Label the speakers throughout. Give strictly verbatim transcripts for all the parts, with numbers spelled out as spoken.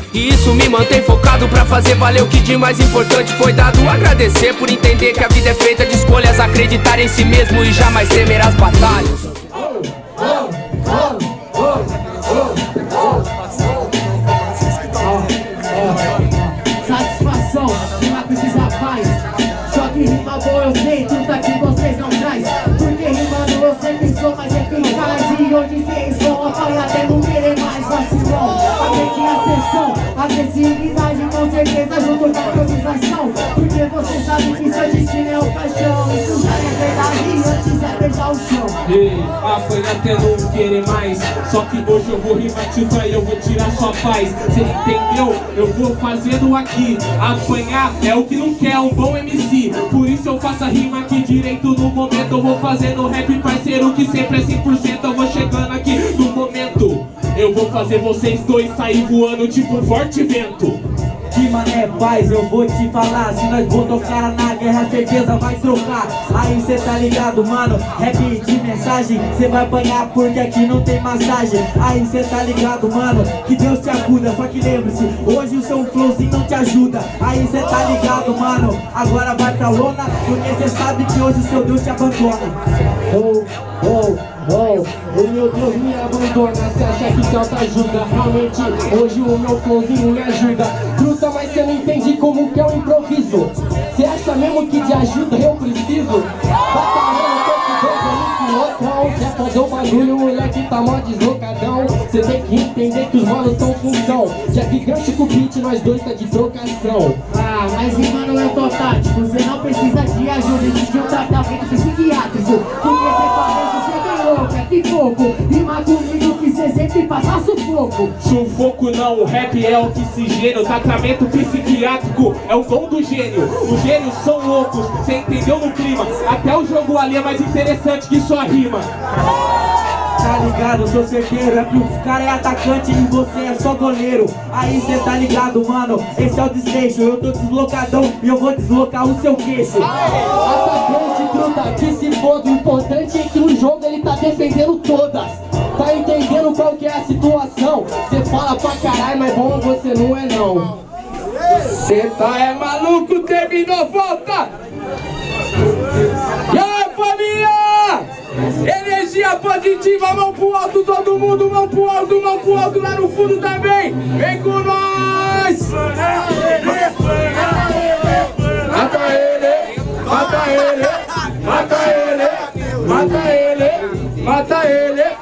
Speaker 1: E isso me mantém focado pra fazer valer o que de mais importante foi dado. Agradecer por entender que a vida é feita de escolhas, acreditar em si mesmo e jamais temer as batalhas.
Speaker 2: Satisfação, rima precisa paz. Só que rima boa eu sei, tudo que vocês não traz. Porque rimando eu sempre sou mais eficaz. E hoje vocês vão apanhar até não querer mais vacilão. Aprendi a sessão, agressividade com certeza junto com a improvisação. Porque você sabe que seu destino é o caixão. Isso já é verdade, antes é beijar o chão.
Speaker 3: Ei, apanha até não querer mais. Só que hoje eu vou rimativar e eu vou tirar sua paz. Cê entendeu? Eu vou fazendo aqui. Apanhar é o que não quer um bom M C. Por isso eu faço a rima aqui direito no momento. Eu vou fazendo rap parceiro que sempre é cem por cento. Eu vou chegando aqui no momento. Eu vou fazer vocês dois sair voando tipo um forte vento.
Speaker 4: Que mané paz, eu vou te falar. Se nós botar cara na guerra, a certeza vai trocar. Aí cê tá ligado, mano, rap de mensagem. Cê vai apanhar porque aqui não tem massagem. Aí cê tá ligado, mano, que Deus te acuda. Só que lembre-se, hoje o seu flowzinho não te ajuda. Aí cê tá ligado, mano, agora vai pra lona. Porque cê sabe que hoje o seu Deus te abandona.
Speaker 2: Oh, oh, oh, o meu Deus me abandona. Cê acha que Deus ajuda? Realmente, hoje o meu flowzinho me ajuda. Truta, mas cê não entende como que é o improviso. Cê acha mesmo que de ajuda eu preciso? Batalhando, tô com dois loucão. Quer fazer o bagulho, o moleque tá mó deslocadão. Cê tem que entender que os manos tão função. Já que gancho com o beat, nós dois tá de trocação. Ah, mas rimando eu tô tático. Cê não precisa de ajuda, existe um tratamento psiquiátrico. Porque cê parece ser bem louco, é pipoco. Rima comigo que cê sempre passa sufoco.
Speaker 3: Sufoco não, o rap é oxigênio. Tratamento psiquiátrico é o dom do gênio. Os gênios são loucos, cê entendeu no clima. Até o jogo ali é mais interessante que sua rima.
Speaker 4: Tá ligado, eu sou certeiro, é que o cara é atacante e você é só goleiro. Aí cê tá ligado, mano, esse é o desfecho. Eu tô deslocadão e eu vou deslocar o seu queixo.
Speaker 2: Atacante, truta, que se foda. O importante é que no jogo ele tá defendendo todas. Tá entendendo qual que é a situação? Cê fala pra caralho, mas bom você não é não.
Speaker 3: Cê tá é maluco, terminou, volta! E aí, família! Energia positiva, mão pro alto, todo mundo, mão pro alto, mão pro alto, lá no fundo também! Vem com nós! Mata ele, mata ele, mata ele, mata ele, mata ele!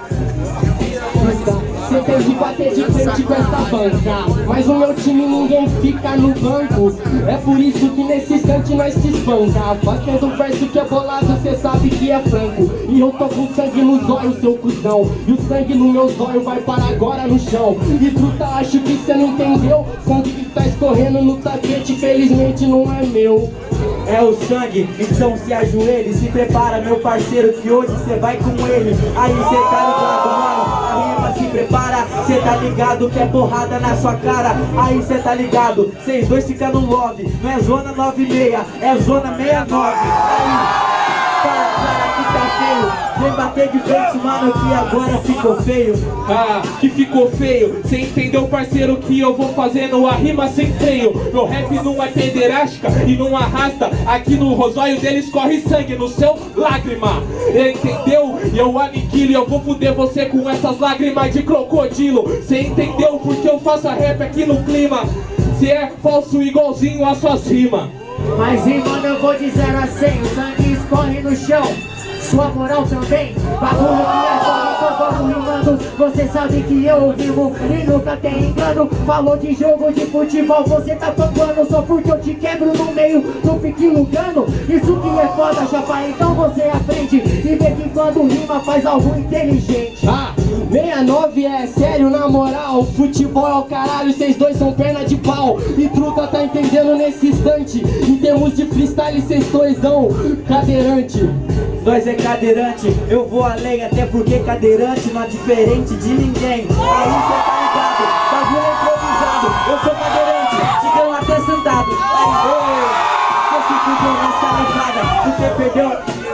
Speaker 2: Cê tem que bater de frente com essa banca, mas no meu time ninguém fica no banco. É por isso que nesse instante nós se espanca. Fazendo verso que é bolado, cê sabe que é franco. E eu tô com sangue nos olhos, seu cuzão. E o sangue no meu zóio vai para agora no chão. E truta, acho que cê não entendeu. Sangue que tá escorrendo no tapete, felizmente não é meu.
Speaker 4: É o sangue, então se ajoelhe. Se prepara, meu parceiro, que hoje cê vai com ele. Aí cê tá ligado, mano, a rima se prepara. Cê tá ligado que é porrada na sua cara. Aí cê tá ligado, vocês dois ficam no love. Não é zona nove seis, é zona sessenta e nove. Aí, para, para que tá feio. Vem bater de frente, mano, que agora ficou feio.
Speaker 3: Ah, que ficou feio. Cê entendeu, parceiro, que eu vou fazendo a rima sem freio. Meu rap não é pederástica e não arrasta. Aqui no rosóio deles corre sangue, no seu lágrima. Entendeu? E eu aniquilo e eu vou fuder você com essas lágrimas de crocodilo. Cê entendeu porque eu faço a rap aqui no clima. Cê é falso igualzinho às suas rimas.
Speaker 2: Mas rimando eu vou de zero a cem, o sangue escorre no chão. Sua moral também, bagulho que é foda, então vamos rimando. Você sabe que eu vivo e nunca tem engano. Falou de jogo de futebol, você tá tombando. Só porque eu te quebro no meio do pique lugano. Isso que é foda, chapa, então você aprende. E vê que quando rima faz algo inteligente. Ah, sessenta e nove é sério, na moral. Futebol é o caralho, vocês dois são perna de pau. E truta tá entendendo nesse instante. Em termos de freestyle, vocês dois dão cadeirante.
Speaker 4: Nós é cadeirante, eu vou além, até porque cadeirante não é diferente de ninguém. Aí cê tá ligado, bagulho é improvisado. Eu sou cadeirante, tigão até sentado. Aí, ô, você se fudeu nessa levada, porque perdeu.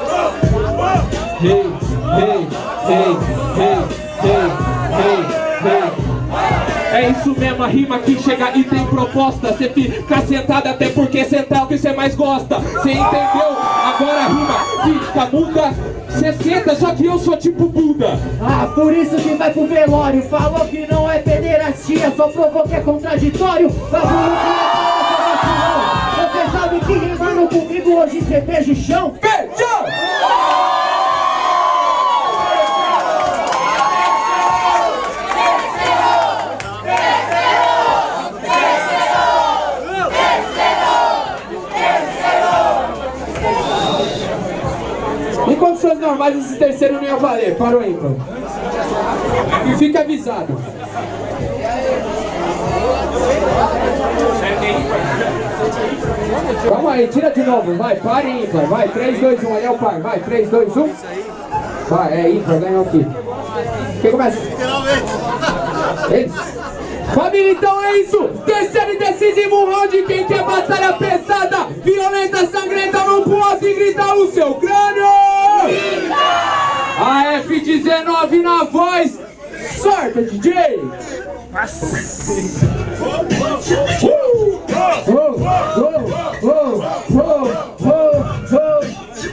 Speaker 3: Hey, hey, hey, hey, hey, hey, hey. É isso mesma rima que chega e tem proposta. Cê fica sentado até porque sentar é o que cê mais gosta. Cê entendeu? Agora a rima fica muda. Cê senta, só que eu sou tipo Buda.
Speaker 4: Ah, por isso que vai pro velório. Falou que não é pederastia, só provou que é contraditório. Bagulho que é vacilão. Você sabe que rimando comigo hoje cê beija o chão.
Speaker 1: Beijão!
Speaker 2: Em condições normais esse terceiro não ia valer, parou aí, mano. E fica avisado. Calma aí, tira de novo, vai, par e ímpar, vai, três, dois, um, aí é o par, vai, três, dois, um. Vai, é ímpar, ganhou aqui. Quem começa? Eles. Família, então é isso! Terceiro e decisivo round, quem quer batalha pesada, violenta, sangrenta, mão pro alto e grita o seu crânio! A F dezenove na voz, sorta, D J! Uh! Oh, oh, oh, oh, oh, oh.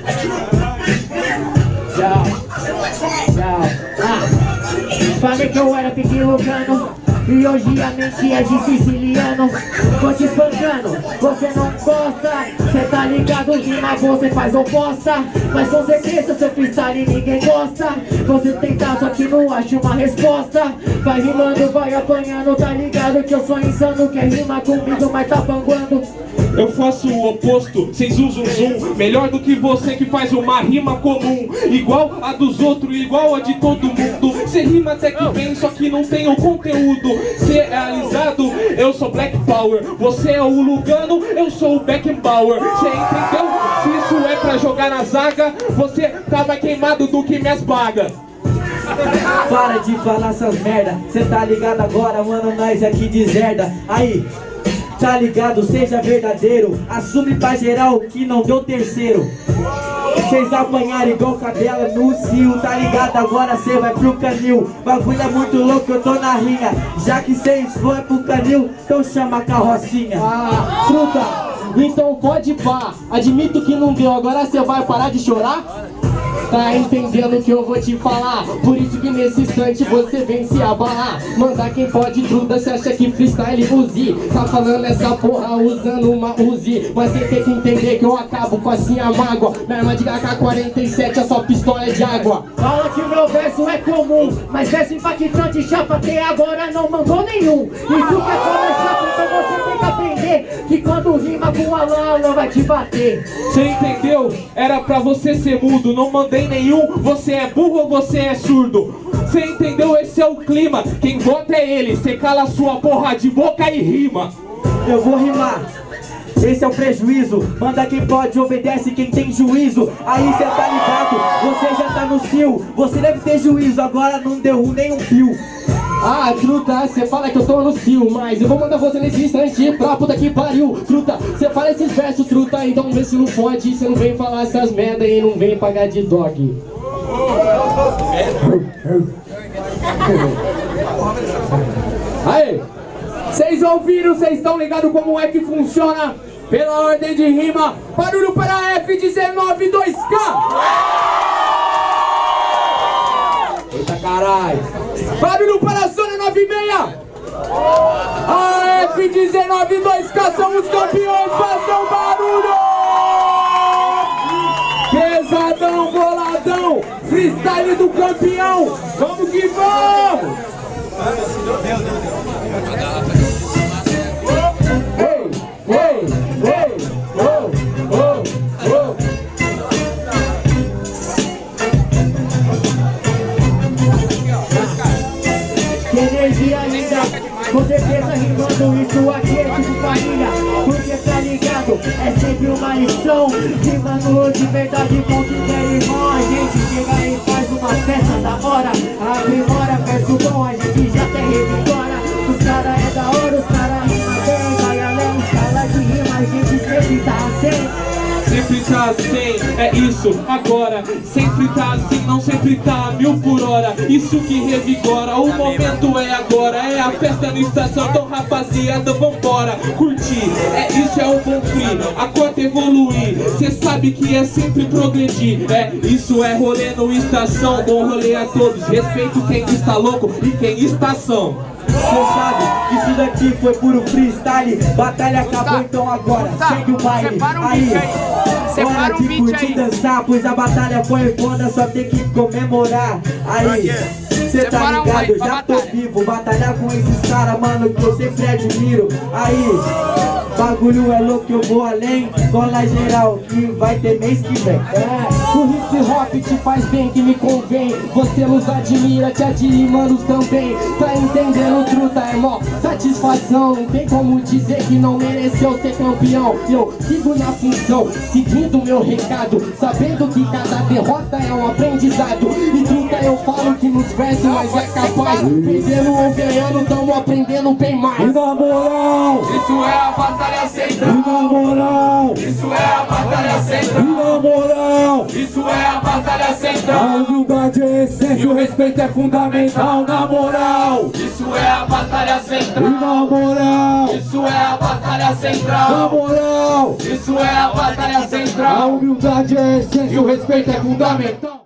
Speaker 4: Tchau, tchau. Ah, falei que eu era pequilocano e hoje a mente é de siciliano. Tô te espancando, você não gosta. Cê tá ligado, rima você faz oposta. Mas com certeza seu freestyle ninguém gosta. Você tenta só que não acha uma resposta. Vai rimando, vai apanhando, tá ligado que eu sou insano. Quer rimar comigo, mas tá panguando.
Speaker 3: Eu faço o oposto, sem zum zum zum. Melhor do que você que faz uma rima comum, igual a dos outros, igual a de todo mundo. Cê rima até que bem, só que não tem o conteúdo. Cê é alisado, eu sou Black Power. Você é o Lugano, eu sou o Beckenbauer. Cê entendeu? Se isso é pra jogar na zaga, você tá mais queimado do que minhas bagas.
Speaker 4: Para de falar essas merda, cê tá ligado agora, mano, nós aqui de Zerda. Aí, tá ligado, seja verdadeiro. Assume pra geral que não deu terceiro. Cês apanharam igual cadela no cio. Tá ligado, agora cê vai pro canil. Bagulho é muito louco, eu tô na rinha. Já que cês foi pro canil, então chama a carrocinha.
Speaker 2: Ah, fruta, então pode pá. Admito que não deu, agora cê vai parar de chorar? Tá entendendo o que eu vou te falar? Por isso que nesse instante você vem se abalar. Mandar quem pode truda, cê acha que freestyle Uzi. Tá falando essa porra usando uma Uzi. Mas cê tem que entender que eu acabo com assim a mágoa. Minha arma de A K quarenta e sete, a sua pistola é de água.
Speaker 4: Fala que meu verso é comum, mas verso impactante, chapa até agora não mandou nenhum. Isso que é foda, chapa, então você tem que aprender que quando rima com a Alan, Alan vai te bater.
Speaker 3: Cê entendeu? Era pra você ser mudo, não mandei nenhum. Você é burro ou você é surdo? Cê entendeu? Esse é o clima. Quem vota é ele. Cê cala a sua porra de boca e rima.
Speaker 4: Eu vou rimar. Esse é o prejuízo. Manda quem pode, obedece quem tem juízo. Aí cê tá ligado, você já tá no cio. Você deve ter juízo, agora não deu um nem um pio.
Speaker 2: Ah, truta, cê fala que eu tô no cio, mas eu vou mandar você nesse instante pra puta que pariu. Truta, cê fala esses versos, truta, então vê se não pode. Cê não vem falar essas merda e não vem pagar de dog. Aí, cês ouviram, cês estão ligados como é que funciona? Pela ordem de rima, barulho para a F dezenove dois K! Eita caralho! Barulho para a Zona nove seis! A F dezenove dois K são os campeões, façam barulho! Pesadão, boladão, freestyle do campeão! Vamos que vamos! Ei, ei, ei, oh, oh, oh.
Speaker 4: Que energia linda, com certeza rimando isso aqui é tipo família. Porque tá ligado, é sempre uma lição. Rimando de verdade com quem quer irmão. A gente chega e faz uma festa da hora. Aprimora, verso bom, a gente já até revigora. Os cara é da hora, os cara rima bem. Vai além, escala de rima, a gente sempre tá assim.
Speaker 3: Cê sempre tá assim, é isso, agora. Sempre tá assim, não sempre tá a mil por hora. Isso que revigora, o momento é agora. É a festa na estação, então rapaziada, vambora curtir. É isso, é o bom free, a cota evoluir. Cê sabe que é sempre progredir. É isso, é rolê no estação. Bom rolê a todos, respeito quem está louco e quem está são.
Speaker 4: Cê sabe que isso daqui foi puro freestyle. Batalha acabou, então agora segue o baile. Aí, hora de curtir, dançar, pois a batalha foi foda, só tem que comemorar. Aí, cê tá ligado, já tô vivo. Batalhar com esses caras, mano, que eu sempre admiro. Aí, bagulho é louco, eu vou além. Cola geral, que vai ter mês que vem.
Speaker 2: É, o hip hop te faz bem, que me convém. Você nos admira, te admira, manos também. Tá entendendo, truta, é mó satisfação. Não tem como dizer que não mereceu ser campeão. Eu sigo na função, seguindo meu recado, sabendo que cada derrota é um aprendizado. E truta, eu falo que nos versos nós é capaz. Perdendo ou ganhando, tamo aprendendo bem mais.
Speaker 5: E na moral,
Speaker 1: Isso é a batalha central.
Speaker 5: e na moral,
Speaker 1: Isso é a batalha
Speaker 5: e
Speaker 1: central.
Speaker 5: na moral.
Speaker 1: Isso é a batalha central.
Speaker 5: A humildade é essência, o respeito é fundamental. Na moral,
Speaker 1: Isso é a batalha
Speaker 5: e
Speaker 1: central.
Speaker 5: na moral,
Speaker 1: Isso é a batalha
Speaker 5: na
Speaker 1: central.
Speaker 5: moral.
Speaker 1: Isso é a batalha
Speaker 5: A
Speaker 1: central.
Speaker 5: humildade é essência, o respeito é fundamental.